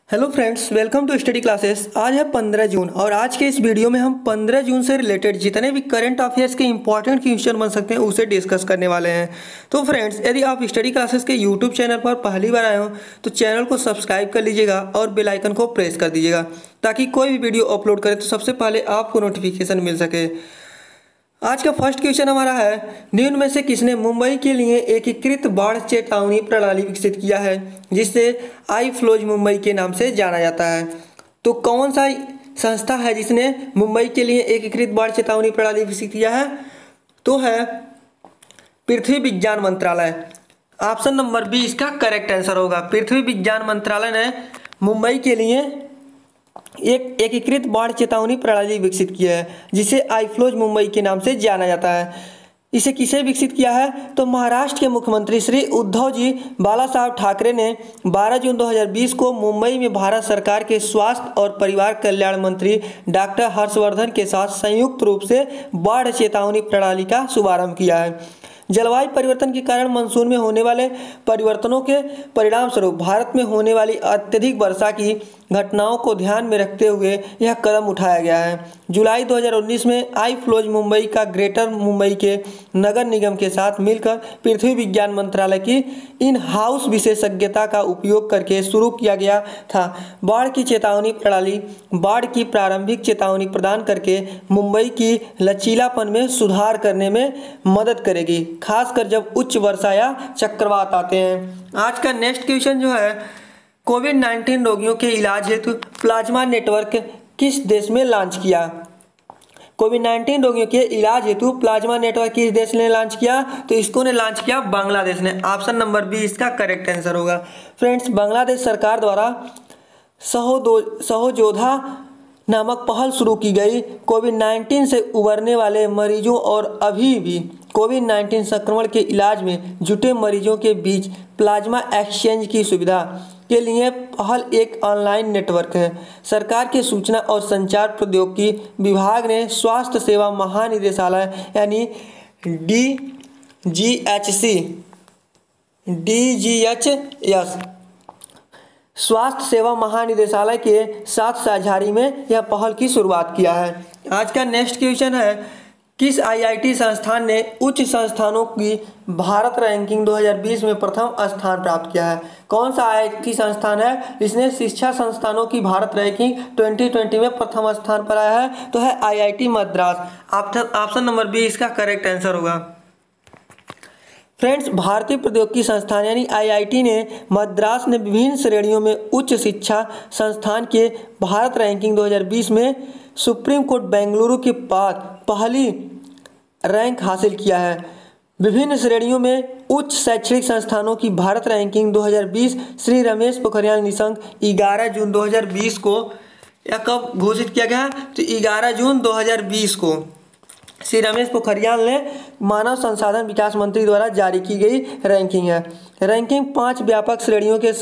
Hello friends, welcome to study classes. आज है 15 जून और आज के इस वीडियो में हम 15 जून से रिलेटेड जितने भी करंट अफेयर्स के इंपॉर्टेंट क्वेश्चन बन सकते हैं उसे डिस्कस करने वाले हैं। तो फ्रेंड्स, यदि आप स्टडी क्लासेस के यूट्यूब चैनल पर पहली बार आए हो तो चैनल को सब्सक्राइब कर लीजिएगा और बेल आइकन को प्रेस कर दीजिएगा ताकि कोई भी वीडियो अपलोड करें तो सबसे पहले आपको नोटिफिकेशन मिल सके। आज का फर्स्ट क्वेश्चन हमारा है, निम्न में से किसने मुंबई के लिए एकीकृत बाढ़ चेतावनी प्रणाली विकसित किया है जिसे आई फ्लोज मुंबई के नाम से जाना जाता है। तो कौन सा संस्था है जिसने मुंबई के लिए एकीकृत बाढ़ चेतावनी प्रणाली विकसित किया है? तो है पृथ्वी विज्ञान मंत्रालय। ऑप्शन नंबर बी इसका करेक्ट आंसर होगा। पृथ्वी विज्ञान मंत्रालय ने मुंबई के लिए एक एकीकृत बाढ़ चेतावनी प्रणाली विकसित किया है जिसे आईफ्लोज मुंबई के नाम से जाना जाता है। इसे किसे विकसित किया है? तो महाराष्ट्र के मुख्यमंत्री श्री उद्धव जी बाला साहब ठाकरे ने 12 जून 2020 को मुंबई में भारत सरकार के स्वास्थ्य और परिवार कल्याण मंत्री डॉक्टर हर्षवर्धन के साथ संयुक्त रूप से बाढ़ चेतावनी प्रणाली का शुभारंभ किया है। जलवायु परिवर्तन के कारण मानसून में होने वाले परिवर्तनों के परिणाम स्वरूप भारत में होने वाली अत्यधिक वर्षा की घटनाओं को ध्यान में रखते हुए यह कदम उठाया गया है। जुलाई 2019 में आई फ्लोज मुंबई का ग्रेटर मुंबई के नगर निगम के साथ मिलकर पृथ्वी विज्ञान मंत्रालय की इन हाउस विशेषज्ञता का उपयोग करके शुरू किया गया था। बाढ़ की चेतावनी प्रणाली बाढ़ की प्रारंभिक चेतावनी प्रदान करके मुंबई की लचीलापन में सुधार करने में मदद करेगी, खासकर जब उच्च वर्षा या चक्रवात आते हैं। आज का नेक्स्ट क्वेश्चन जो है, कोविड-19 रोगियों के इलाज हेतु प्लाज्मा नेटवर्क किस देश में लॉन्च किया? कोविड-19 रोगियों के इलाज हेतु प्लाज्मा नेटवर्क किस देश ने लॉन्च किया? तो इसको ने लॉन्च किया बांग्लादेश ने। ऑप्शन नंबर बी इसका करेक्ट आंसर होगा। फ्रेंड्स, बांग्लादेश सरकार द्वारा सहयोधा नामक पहल शुरू की गई कोविड-19 से उबरने वाले मरीजों और अभी भी कोविड-19 संक्रमण के इलाज में जुटे मरीजों के बीच प्लाज्मा एक्सचेंज की सुविधा के लिए पहल एक ऑनलाइन नेटवर्क है। सरकार के सूचना और संचार प्रौद्योगिकी विभाग ने स्वास्थ्य सेवा महानिदेशालय यानी DGHS स्वास्थ्य सेवा महानिदेशालय के साथ साझेदारी में यह पहल की शुरुआत किया है। आज का नेक्स्ट क्वेश्चन है, किस आईआईटी संस्थान ने उच्च संस्थानों की भारत रैंकिंग 2020 में प्रथम स्थान प्राप्त किया है? कौन सा आईआईटी संस्थान है जिसने शिक्षा संस्थानों की भारत रैंकिंग 2020 में प्रथम स्थान पर आया है? तो है IIT Madras. Option number B इसका करेक्ट आंसर होगा। फ्रेंड्स, भारतीय प्रौद्योगिकी संस्थान यानी आईआईटी ने मद्रास ने विभिन्न श्रेणियों में उच्च शिक्षा संस्थान के भारत रैंकिंग 2020 में सुप्रीम कोर्ट बेंगलुरु के बाद पहली रैंक हासिल किया है। विभिन्न श्रेणियों में उच्च शैक्षणिक संस्थानों की भारत रैंकिंग 2020 श्री रमेश पोखरियाल निशंक 11 जून 2020 को यह कब घोषित किया गया? तो 11 जून 2020 को श्री रमेश पोखरियाल ने मानव संसाधन विकास मंत्री द्वारा जारी की गई रैंकिंग है। रैंकिंग 5 व्यापक श्रेणियों के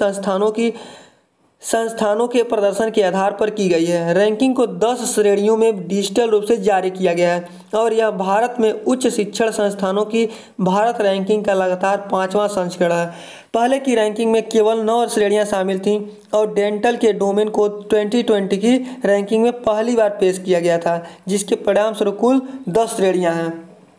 संस्थानों के प्रदर्शन के आधार पर की गई है। रैंकिंग को 10 श्रेणियों में डिजिटल रूप से जारी किया गया है और यह भारत में उच्च शिक्षण संस्थानों की भारत रैंकिंग का लगातार 5वां संस्करण है। पहले की रैंकिंग में केवल 9 श्रेणियां शामिल थीं और डेंटल के डोमेन को 2020 की रैंकिंग में पहली बार पेश किया गया था, जिसके परिणाम स्वरूप कुल 10 श्रेणियां हैं।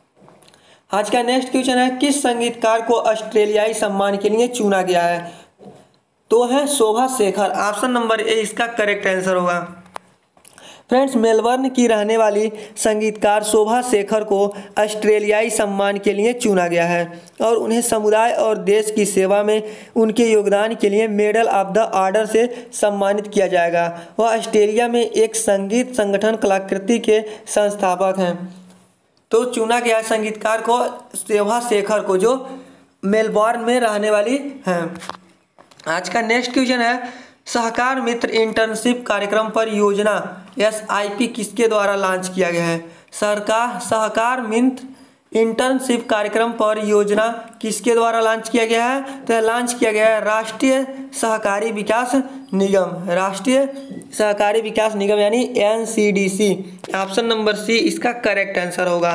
आज का नेक्स्ट क्वेश्चन है, किस संगीतकार को ऑस्ट्रेलियाई सम्मान के लिए चुना गया है? तो है Shobha Shekhar. Option number A इसका करेक्ट आंसर होगा। फ्रेंड्स, मेलबर्न की रहने वाली संगीतकार शोभा शेखर को ऑस्ट्रेलियाई सम्मान के लिए चुना गया है और उन्हें समुदाय और देश की सेवा में उनके योगदान के लिए मेडल ऑफ द ऑर्डर से सम्मानित किया जाएगा। वह ऑस्ट्रेलिया में एक संगीत संगठन कलाकृति के संस्थापक हैं। तो चुना गया संगीतकार को शोभा शेखर को, जो मेलबर्न में रहने वाली हैं। आज का नेक्स्ट क्वेश्चन है, सहकार मित्र इंटर्नशिप कार्यक्रम पर योजना SIP किसके द्वारा लॉन्च किया गया है? सहकार मित्र इंटर्नशिप कार्यक्रम पर योजना किसके द्वारा लॉन्च किया गया है? तो लॉन्च किया गया है राष्ट्रीय सहकारी विकास निगम। राष्ट्रीय सहकारी विकास निगम यानी NCDC। ऑप्शन नंबर सी इसका करेक्ट आंसर होगा।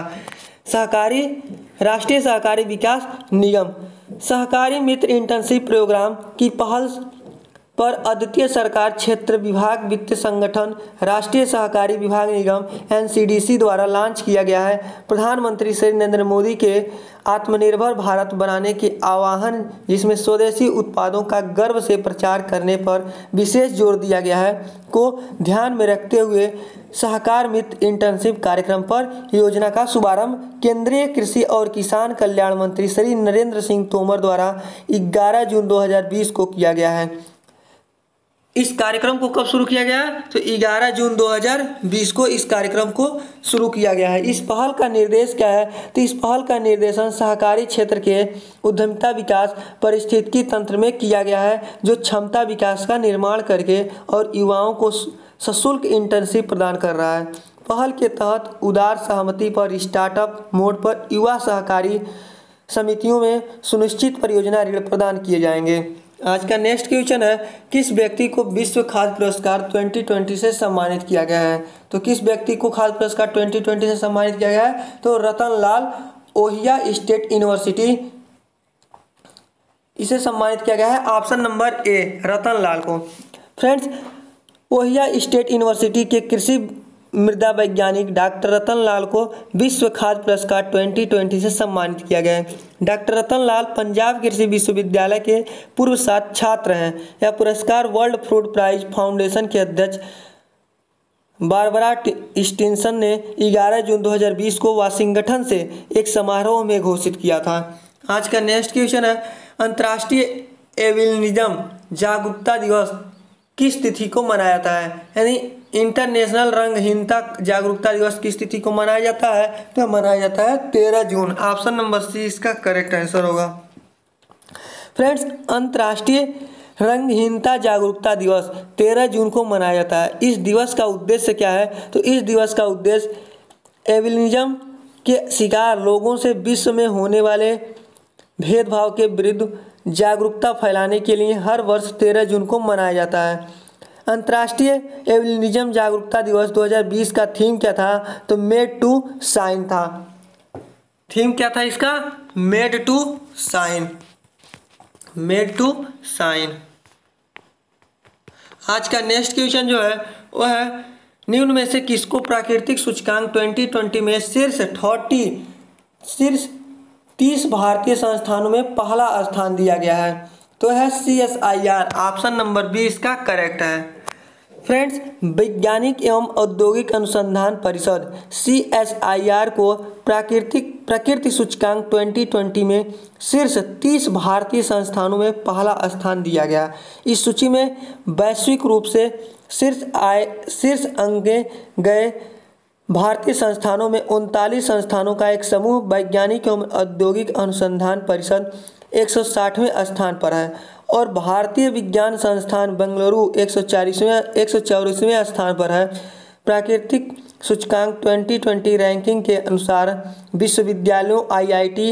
राष्ट्रीय सहकारी विकास निगम सहकारी मित्र इंटर्नशिप प्रोग्राम की पर अद्वितीय सरकार क्षेत्र विभाग वित्त संगठन राष्ट्रीय सहकारी विभाग निगम NCDC द्वारा लॉन्च किया गया है। प्रधानमंत्री श्री नरेंद्र मोदी के आत्मनिर्भर भारत बनाने के आह्वान, जिसमें स्वदेशी उत्पादों का गर्व से प्रचार करने पर विशेष जोर दिया गया है, को ध्यान में रखते हुए सहकार मित्र इंटर्नशिप कार्यक्रम पर योजना का शुभारंभ केंद्रीय कृषि और किसान कल्याण मंत्री श्री नरेंद्र सिंह तोमर द्वारा 11 जून 2020 को किया गया है। इस कार्यक्रम को कब शुरू किया गया? तो 11 जून 2020 को इस कार्यक्रम को शुरू किया गया है। इस पहल का निर्देश क्या है? तो इस पहल का निर्देशन सहकारी क्षेत्र के उद्यमिता विकास पारिस्थितिकी तंत्र में किया गया है, जो क्षमता विकास का निर्माण करके और युवाओं को सशुल्क इंटर्नशिप प्रदान कर रहा है। पहल के तहत उदार सहमति पर स्टार्टअप मोड पर युवा सहकारी समितियों में सुनिश्चित परियोजना ऋण प्रदान किए जाएंगे। आज का नेक्स्ट क्वेश्चन है, किस व्यक्ति को विश्व खाद्य पुरस्कार 2020 से सम्मानित किया गया है? तो किस व्यक्ति को खाद्य पुरस्कार 2020 से सम्मानित किया गया है? तो रतनलाल ओहिया स्टेट यूनिवर्सिटी, इसे सम्मानित किया गया है। ऑप्शन नंबर ए, रतनलाल को। फ्रेंड्स, ओहिया स्टेट यूनिवर्सिटी के कृषि मृदा वैज्ञानिक डॉक्टर रतनलाल को विश्व खाद्य पुरस्कार 2020 से सम्मानित किया गया है। डॉक्टर रतनलाल पंजाब कृषि विश्वविद्यालय के पूर्व छात्र हैं। यह पुरस्कार वर्ल्ड फूड प्राइज फाउंडेशन के अध्यक्ष बारबरा स्टिनसन ने 11 जून 2020 को वाशिंगटन से एक समारोह में घोषित किया था। आज का नेक्स्ट क्वेश्चन है, अंतर्राष्ट्रीय एल्बिनिज्म जागरूकता दिवस किस तिथि को मनाया जाता है? यानी इंटरनेशनल रंगहीनता जागरूकता दिवस किस तिथि को मनाया जाता है? तो मनाया जाता है 13 जून। ऑप्शन नंबर सी इसका करेक्ट आंसर होगा। फ्रेंड्स, अंतर्राष्ट्रीय रंगहीनता जागरूकता दिवस 13 जून को मनाया जाता है। इस दिवस का उद्देश्य क्या है? तो इस दिवस का उद्देश्य एल्बिनिज्म के शिकार लोगों से विश्व में होने वाले भेदभाव के विरुद्ध जागरूकता फैलाने के लिए हर वर्ष 13 जून को मनाया जाता है। अंतर्राष्ट्रीय एल्बिनिज्म जागरूकता दिवस 2020 का थीम क्या था? तो मेड टू शाइन था। थीम क्या था इसका? Made to shine, made to shine. आज का नेक्स्ट क्वेश्चन जो है वो है, निम्न में से किसको प्राकृतिक सूचकांक 2020 में शीर्ष 30 भारतीय संस्थानों में पहला स्थान दिया गया है? तो है CSIR। ऑप्शन नंबर बी इसका करेक्ट है। फ्रेंड्स, वैज्ञानिक एवं औद्योगिक अनुसंधान परिषद CSIR को प्रकृति सूचकांक 2020 में शीर्ष 30 भारतीय संस्थानों में पहला स्थान दिया गया। इस सूची में वैश्विक रूप से शीर्ष अंके गए भारतीय संस्थानों में 39 संस्थानों का एक समूह वैज्ञानिक एवं औद्योगिक अनुसंधान परिषद 160वें स्थान पर है और भारतीय विज्ञान संस्थान बेंगलुरु 144वें स्थान पर है। प्राकृतिक सूचकांक 2020 रैंकिंग के अनुसार विश्वविद्यालयों IIT,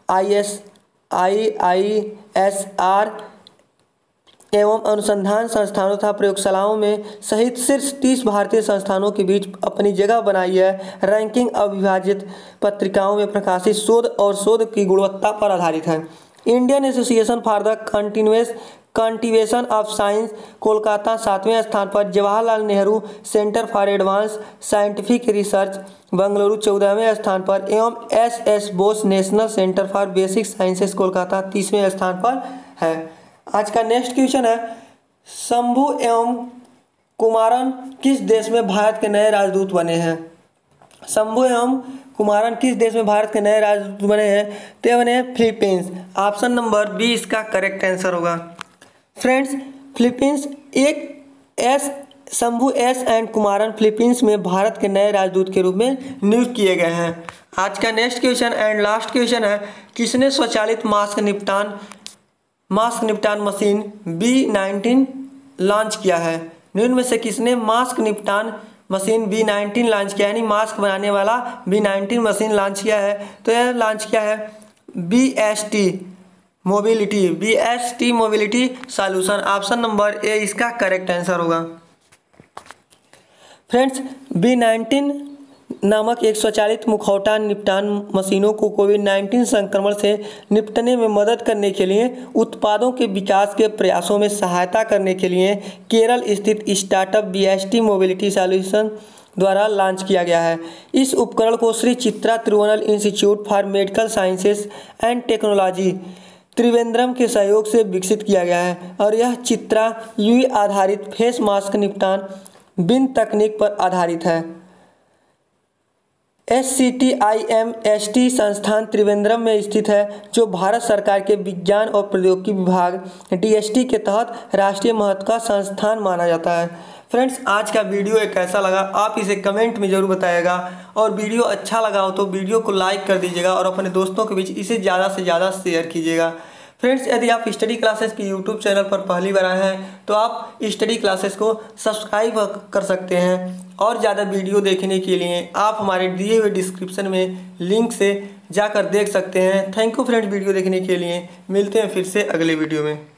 IISR एवं अनुसंधान संस्थानों तथा प्रयोगशालाओं में सहित शीर्ष 30 भारतीय संस्थानों के बीच अपनी जगह बनाई है। रैंकिंग अविभाजित पत्रिकाओं में प्रकाशित शोध और शोध की गुणवत्ता पर आधारित है। Indian association for the cultivation of science Kolkata 7वें स्थान पर, Jawaharlal Nehru centre for advance scientific research Bengaluru 14वें स्थान पर एवं SS Bose national centre for basic sciences Kolkata 30वें स्थान पर है। आज का नेक्स्ट क्वेश्चन है, शंभू एवं कुमारन किस देश में भारत के नए राजदूत बने हैं? शंभू एवं कुमारन किस देश में भारत के नए राजदूत बने हैं? ते बने फिलीपींस। ऑप्शन नंबर बी इसका करेक्ट आंसर होगा। Friends, Philippines Shambhu S and Kumaran Philippines में भारत के नए राजदूत के रूप में नियुक्त किए गए हैं। आज का next question and last question है, किसने स्वचालित मास्क निपटान मशीन B19 लॉन्च किया है? निम्न में से किसने मास्क निपटान मशीन B19 लॉन्च किया है, यानी मास्क बनाने वाला B19 मशीन लॉन्च किया है? तो यह लॉन्च किया है BST mobility solution. Option number A इसका करेक्ट आंसर होगा। फ्रेंड्स, B19 नामक एक स्वचालित मुखौटा निपटान मशीनों को कोविड-19 संक्रमण से निपटने में मदद करने के लिए उत्पादों के विकास के प्रयासों में सहायता करने के लिए केरल स्थित स्टार्टअप BST मोबिलिटी सॉल्यूशन द्वारा लॉन्च किया गया है। इस उपकरण को Shri Chitra Tirunal institute for medical sciences and technology Trivandrum के सहयोग से विकसित किया गया है और यह चित्रा UV आधारित फेस मास्क निपटान बिन तकनीक पर आधारित है। SCTIMST संस्थान त्रिवेंद्रम में स्थित है, जो भारत सरकार के विज्ञान और प्रौद्योगिकी विभाग DST के तहत राष्ट्रीय महत्व का संस्थान माना जाता है। फ्रेंड्स, आज का वीडियो एक कैसा लगा आप इसे कमेंट में ज़रूर बताइएगा और वीडियो अच्छा लगा हो तो वीडियो को लाइक कर दीजिएगा और अपने दोस्तों के बीच इसे ज़्यादा से ज़्यादा शेयर कीजिएगा। फ्रेंड्स, यदि आप स्टडी क्लासेस की यूट्यूब चैनल पर पहली बार आए हैं तो आप स्टडी क्लासेस को सब्सक्राइब कर सकते हैं और ज़्यादा वीडियो देखने के लिए आप हमारे दिए हुए डिस्क्रिप्शन में लिंक से जाकर देख सकते हैं। थैंक यू फ्रेंड्स वीडियो देखने के लिए। मिलते हैं फिर से अगले वीडियो में।